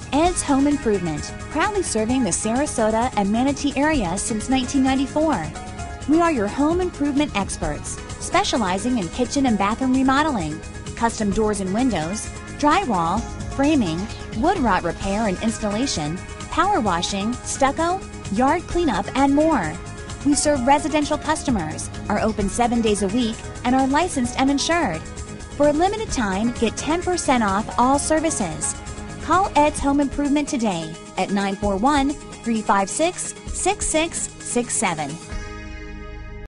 Ed's Home Improvement, proudly serving the Sarasota and Manatee area since 1994. We are your home improvement experts, specializing in kitchen and bathroom remodeling, custom doors and windows, drywall, framing, wood rot repair and installation, power washing, stucco, yard cleanup, and more. We serve residential customers, are open 7 days a week, and are licensed and insured. For a limited time, get 10% off all services. Call Ed's Home Improvement today at 941-356-6667.